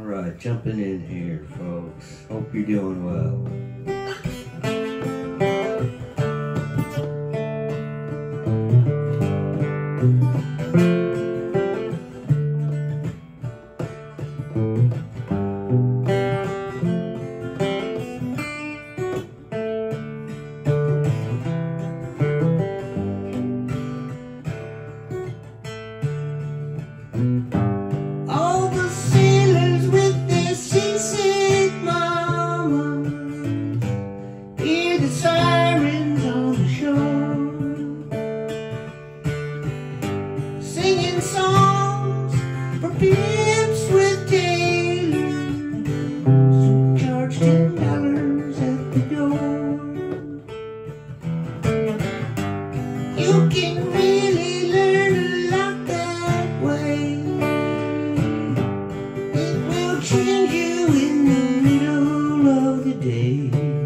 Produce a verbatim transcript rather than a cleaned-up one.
Alright, jumping in here, folks. Hope you're doing well. All the sailors with their seasick mamas hear the sirens on the shore, singing songs for pimps with tailors who charge ten dollars at the door. You can really learn a lot that way. It will change you in the middle of the day.